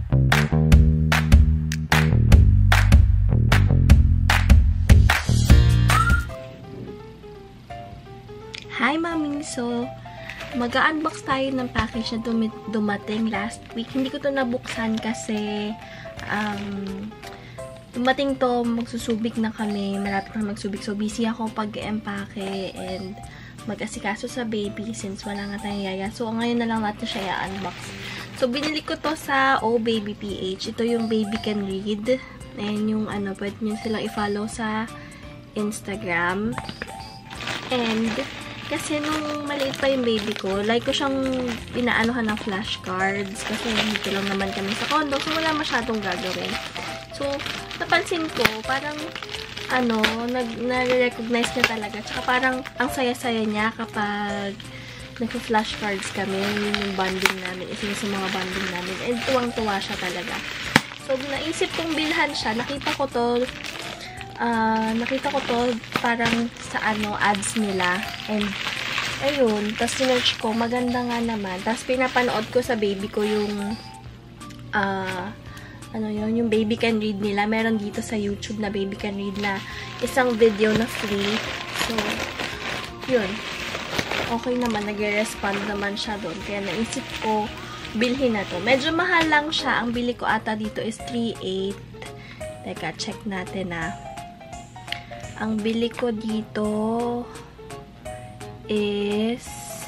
Hi, Mommy! So, mag-unbox tayo ng package na dumating last week. Hindi ko to nabuksan kasi dumating to, magsusubik na kami. Malapit na magsubik. So, busy ako pag-empake and mag-asikaso sa baby since wala nga tayong yaya. So, ngayon na lang natin siya i-unbox. So, binili ko to sa Oh Baby PH. Ito yung Baby Can Read. And yung pwede nyo silang i-follow sa Instagram. And kasi nung maliit pa yung baby ko, like ko siyang inaanohan ng flashcards kasi dito lang naman kami sa condo, so wala masyadong gagawin. So, napansin ko, parang na-recognize niya talaga. Tsaka parang ang saya-saya niya kapag nagpa-flashcards kami, yun yung bonding namin, isa sa mga bonding namin, and tuwang-tuwa siya talaga. So, naisip kong bilhan siya, nakita ko to parang sa ads nila. And, ayun, tapos sinerch ko, maganda nga naman. Tapos pinapanood ko sa baby ko yung, yung Baby Can Read nila. Meron dito sa YouTube na Baby Can Read na isang video na free. So, yun. Okay naman, nag-respond naman siya doon. Kaya naisip ko, bilhin na to. Medyo mahal lang siya. Ang bili ko ata dito is 3.8. Teka, check natin Ang bili ko dito is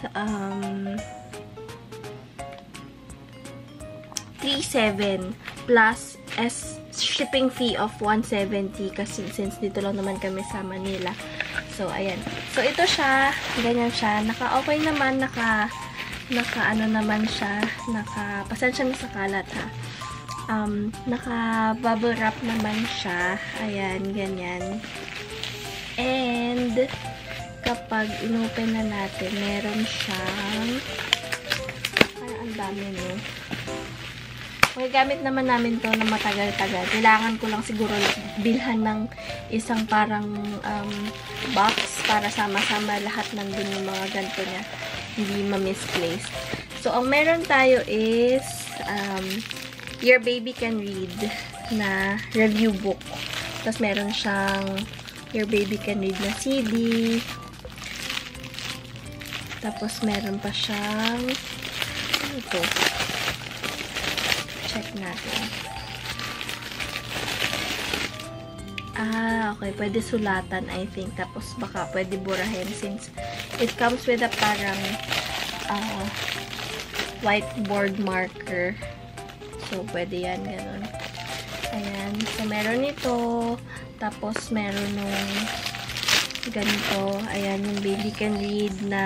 3.7 plus shipping fee of 170 kasi since dito lang naman kami sa Manila. So, ayan. So, ito siya. Ganyan siya. Naka-okay naman. Naka-ano-naman siya. Pasensya na sa kalat, ha. Naka-bubble wrap naman siya. Ayan, ganyan. And, kapag inopen na natin, meron siyang, parang ang dami, no? Magagamit naman namin to na matagal-tagal. Kailangan ko lang siguro bilhan ng isang parang box para sama-sama lahat nandun yung mga ganito niya. Hindi ma-misplaced. So, ang meron tayo is, Your Baby Can Read na review book. Tapos, meron siyang Your Baby Can Read na CD. Tapos, meron pa siyang ito. Check natin. Okay. Pwede sulatan, I think. Tapos, baka pwede burahin since it comes with a parang whiteboard marker. So, pwede yan. Ganun. Ayan. So, meron ito. Tapos, meron nung ganito. Ayan, yung Baby Can Read na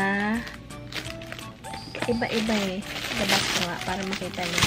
iba-iba eh. Babas ko nga para makita niyo.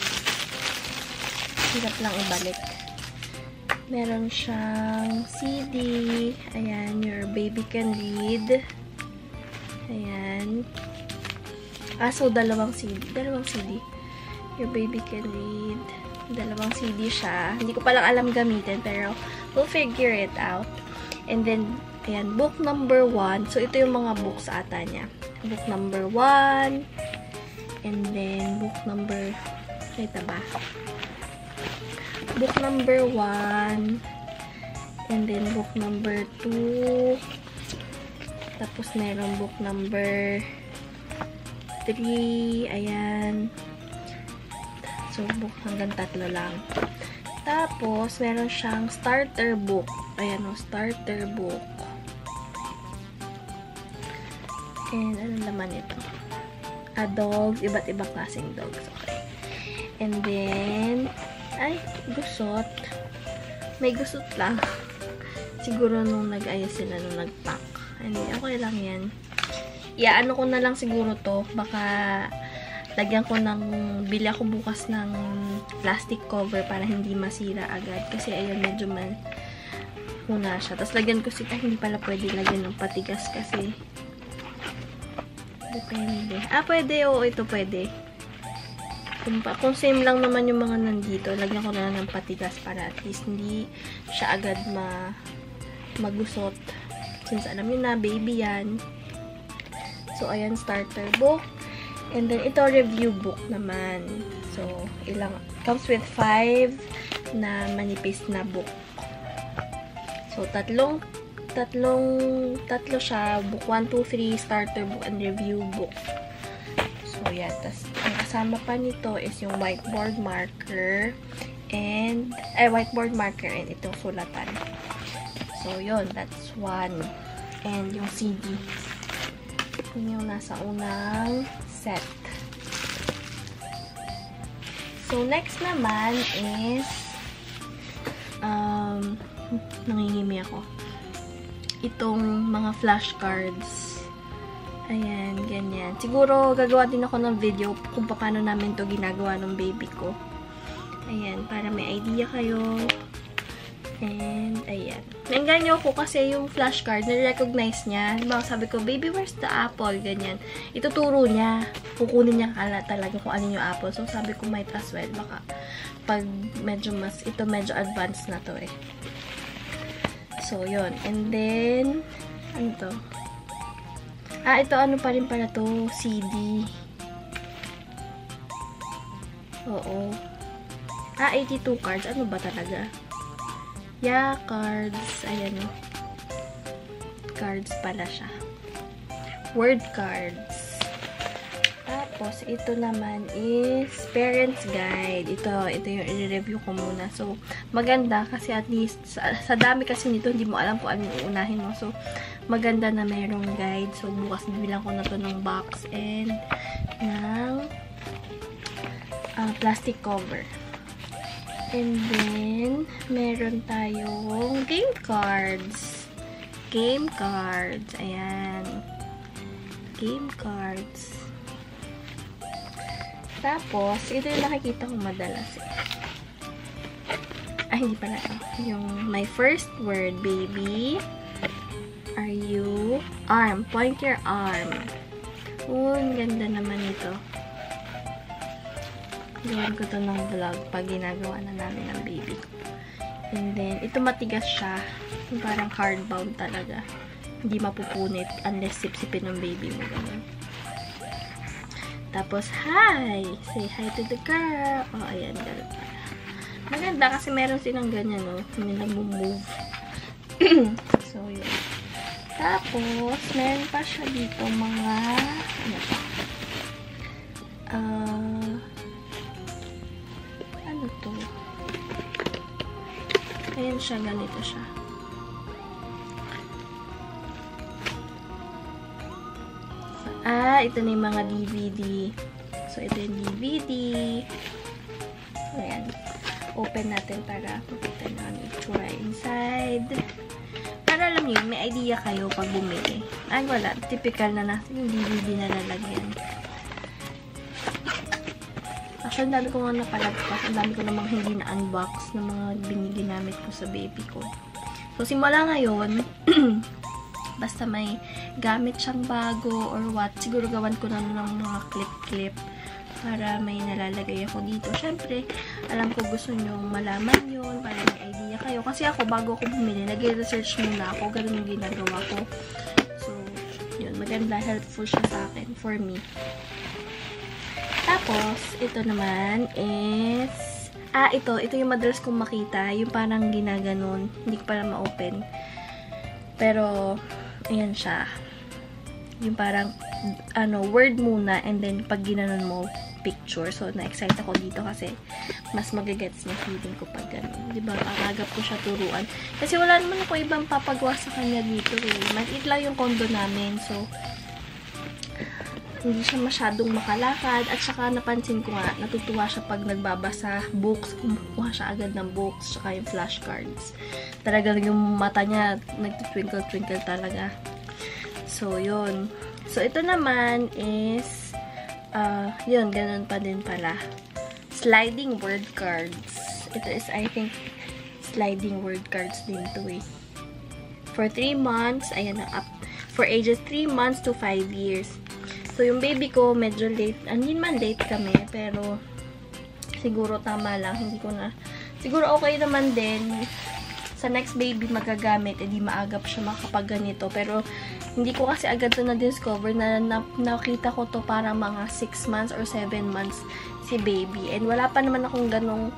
Hirap lang ibalik. Meron siyang CD. Ayan, Your Baby Can Read. Ayan. So, dalawang CD. Your Baby Can Read. Dalawang CD siya. Hindi ko palang alam gamitin, pero we'll figure it out. And then, ayan, book number 1. So, ito yung mga books ata niya. Book number 1. And then, book number, ito ba? Book number 1. And then, book number 2. Tapos, meron book number 3. Ayan. So, book hanggang 3 lang. Tapos, meron siyang starter book. Ayan o, starter book. And, ano naman ito? Dogs. Iba't ibang klaseng dogs. Okay. And then, ay, gusot. May gusot lang. Siguro nung nag-ayos sila, nung nag-pack. Anyway, okay lang yan. Ano ko na lang siguro to. Baka lagyan ko bili ako bukas ng plastic cover para hindi masira agad. Kasi ayun, medyo huna siya. Tapos lagyan ko hindi pala pwede lagyan ng patigas kasi depende. Pwede. Oo, ito pwede. Kung same lang naman yung mga nandito, lagyan ko na lang ng patigas para at least hindi siya agad magusot. Since alam niyo na, baby yan. So, ayan, starter book. And then, ito, review book naman. So, comes with 5 na manipis na book. So, tatlo siya. Book 1, 2, 3, starter book, and review book. So, yan. Tas, ang kasama pa nito is yung whiteboard marker and itong sulatan. So, yun. That's 1. And yung CD. Yun yung nasa unang set. So, next naman is nangingimi ako. Itong mga flashcards. Ayan, ganyan. Siguro, gagawa din ako ng video kung paano namin to ginagawa ng baby ko. Ayan, para may idea kayo. And, ayan. Nainggan niyo ako kasi yung flashcard, na-recognize niya. Diba, sabi ko, baby, where's the apple? Ganyan. Ituturo niya. Kukunin niya talaga kung ano yung apple. So, sabi ko, might as well. Baka, pag medyo advanced na to eh. So, yun. And then, ano to? Ito, ano pa rin pala to? CD. Oo. 82 cards. Ano ba talaga? Yeah, cards. Ayan o. Cards pala siya. Word cards. Tapos, ito naman is Parents Guide. Ito yung i-review ko muna. So, maganda kasi at least, sa dami kasi nito, hindi mo alam kung ano yung unahin mo. So, maganda na mayroong guide. So, bukas bibilang ko na to ng box and ng plastic cover. And then, meron tayong game cards. Game cards. Ayan. Game cards. Tapos, ito yung nakikita ko madalas. Hindi pala. Yung my first word, baby. Are you? Arm. Point your arm. Ang ganda naman ito. Gawin ko to ng vlog pag ginagawa na namin ng baby ko. And then, ito matigas siya. Yung parang hardbound talaga. Hindi mapupunit unless sip-sipin ng baby mo. Ganun. Tapos, hi! Say hi to the girl. Oh, ayan. Ganun pala. Maganda kasi meron silang ganyan, no? May nag-move. So, yun. Tapos, meron pa siya dito mga ano pa? Ano to? Ayan siya, ganito siya. Ito na yung mga DVD. So, ito yung DVD. Ayan. Open natin para makita namin itsura inside. Para alam niyo, may idea kayo pag bumili. Wala. Typical na natin yung DVD na lalagyan. Actually, ang dami ko nga napalagpas. Ang dami ko namang hindi na-unbox ng mga ginamit ko sa baby ko. So, simula ngayon, basta may gamit siyang bago or what, siguro gawan ko na ng mga clip-clip para may nalalagay ako dito. Siyempre, alam ko gusto nyo malaman yun para may idea kayo. Kasi ako, bago ako bumili, nag-research muna ako. Ganun yung ginagawa ko. So, yun. Maganda. Helpful siya sa akin. For me. Tapos, ito naman is ito yung madalas kong makita. Yung parang ginaganon. Hindi ko pala ma-open. Pero, ayan siya. Yung parang, word muna, and then, pag ginanon mo, picture. So, na-excite ako dito kasi mas magagets niya feeling ko pag gano'n. Diba? Agap ko siya turuan. Kasi wala naman ako ibang papagawa sa kanya dito eh. Maliit lang yung condo namin. So, hindi siya masyadong makalakad. At saka napansin ko nga, natutuwa siya pag nagbabasa books. Kumukuha siya agad ng books. Saka yung flashcards. Talagang yung mata niya nagtitwinkle-twinkle talaga. So, yun. So, ito naman is yun, ganun pa din pala. Sliding word cards. Ito is, I think, sliding word cards din to eh. For 3 months, ayan na, up. For ages 3 months to 5 years. So, yung baby ko, medyo late. Hindi man late kami, pero siguro tama lang. Hindi ko na, siguro okay naman din. sa next baby magagamit, edi maagap siya makapagganito. Pero, hindi ko kasi agad to na-discover na nakita ko to para mga 6 months or 7 months si baby. And wala pa naman akong ganong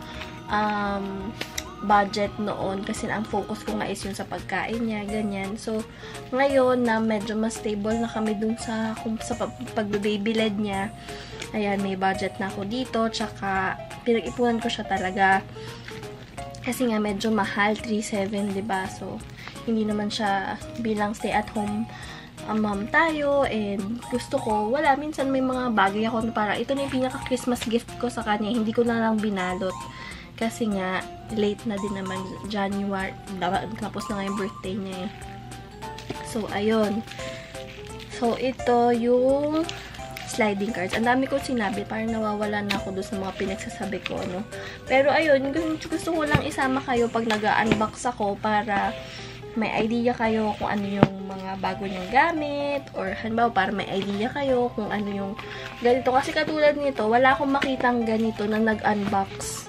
budget noon kasi ang focus ko nga is yun sa pagkain niya, ganyan. So, ngayon na medyo mas stable na kami dun sa pag-baby led niya, ayan, may budget na ako dito, tsaka pinag-ipunan ko siya talaga kasi nga medyo mahal, 3,700, diba? So, hindi naman siya bilang stay at home mom tayo, and gusto ko, wala, minsan may mga bagay ako na parang ito na yung pinaka-Christmas gift ko sa kanya, hindi ko na lang binalot. Kasi nga, late na din naman, January, tapos na nga yung birthday niya eh. So, ayun. So, ito yung sliding cards. Ang dami ko sinabi, parang nawawala na ako doon sa mga pinagsasabi ko, no? Pero, ayun, gusto ko lang isama kayo pag nag-unbox ako para may idea kayo kung ano yung mga bago niyong gamit, or halimbawa, para may idea kayo kung ano yung ganito. Kasi katulad nito, wala akong makitang ganito na nag-unbox.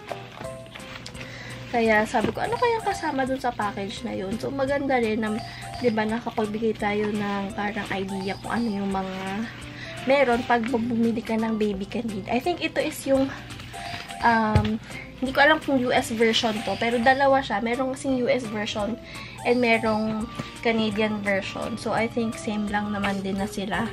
Kaya sabi ko, ano kayang kasama dun sa package na yun? So, maganda rin na, diba, nakapagbigay tayo ng parang idea kung ano yung mga meron pag bumili ka ng baby candy. I think ito is yung, hindi ko alam kung US version to, pero dalawa siya. Merong kasing US version and merong Canadian version. So, I think same lang naman din na sila.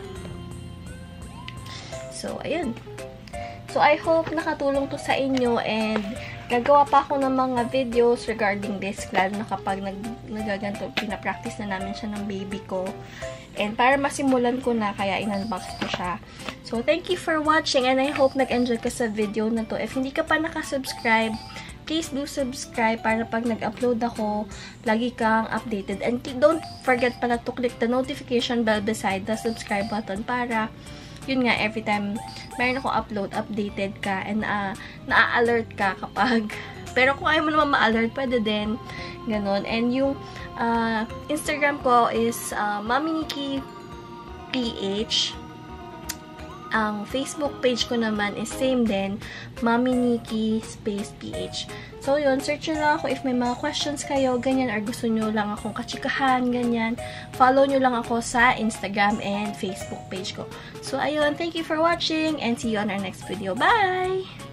So, ayun. So, I hope nakatulong to sa inyo, and gagawa pa ako ng mga videos regarding this, lalo na kapag nagaganto, pinapractice na namin siya ng baby ko. And para masimulan ko na, kaya in-unbox ko siya. So, thank you for watching, and I hope nag-enjoy ka sa video na to. If hindi ka pa nakasubscribe, please do subscribe para pag nag-upload ako, lagi kang updated. And don't forget pala to click the notification bell beside the subscribe button para yun nga, every time meron ako upload, updated ka, and na-alert ka kapag, pero kung ayaw mo naman ma-alert, pwede din, ganun. And yung Instagram ko is Mommy Nikki PH. Ang Facebook page ko naman is same din, Mommy Nikki space PH. So, yun, search nyo lang ako if may mga questions kayo, ganyan, or gusto nyo lang akong kachikahan, ganyan. Follow nyo lang ako sa Instagram and Facebook page ko. So, ayun, thank you for watching, and see you on our next video. Bye!